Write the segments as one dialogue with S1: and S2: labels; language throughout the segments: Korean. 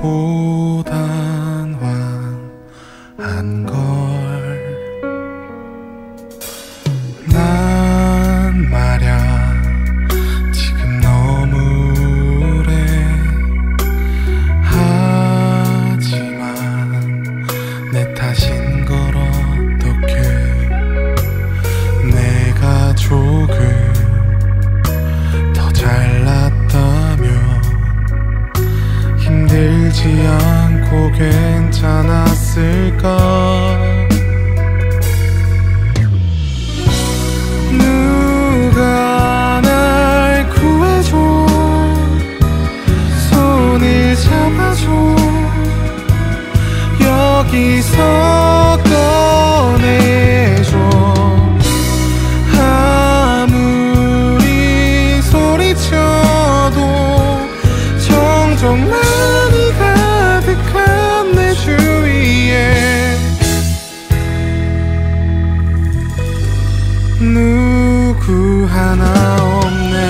S1: 걸 난 말야 지금 너무 우울해. 하지만 내 탓인 걸 어떡해. 내가 조금 더 잘났다면 힘들지 않고 괜찮았을까. 누가 날 구해줘. 손을 잡아줘. 여기서 꺼내줘. 아무리 소리쳐도 정적만이 가득한 내 주위에 누구 하나 없네.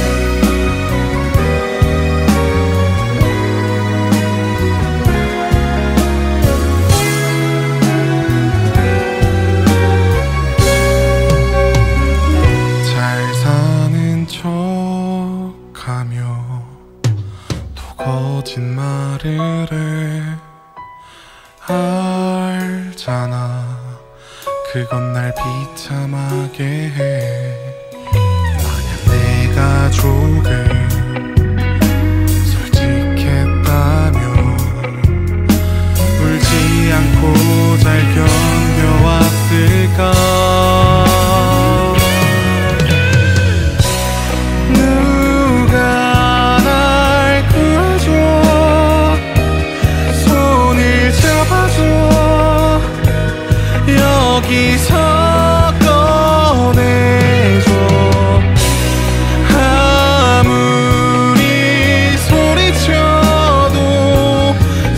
S1: 잘 사는 척하며 또 거짓말을 해. 알잖아 그건 날 비참하게 해. 만약 내가 조금 솔직했다면 울지 않고 잘 견뎌왔을까. 누가 날 구해줘. 손을 잡아줘. 여기서 꺼내줘. 아무리 소리쳐도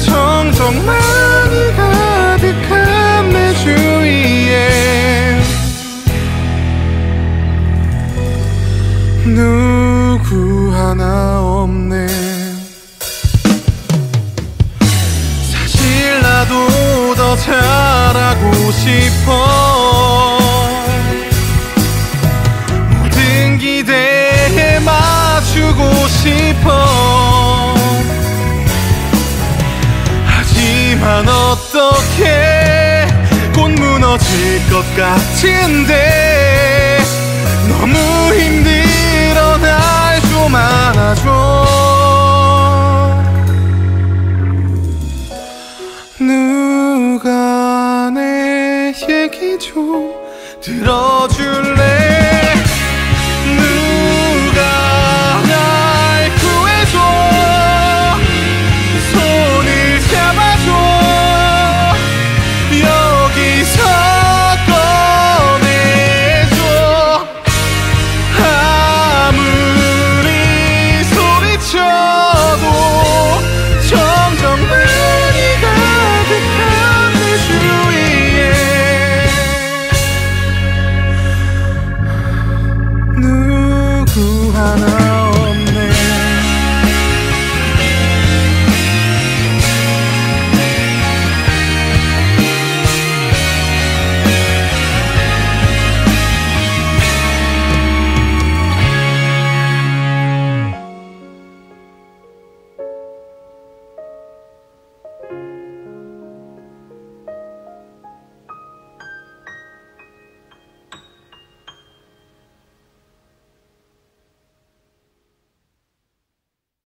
S1: 정적만이 가득한 내 주위에 누구 하나 없네. 사실 나도 더 잘하고 싶어. 모든 기대에 맞추고 싶어. 하지만 어떡해. 곧 무너질 것 같은데 너무 힘들어. 날 좀 안아줘. 누가 내 얘기 좀 들어줄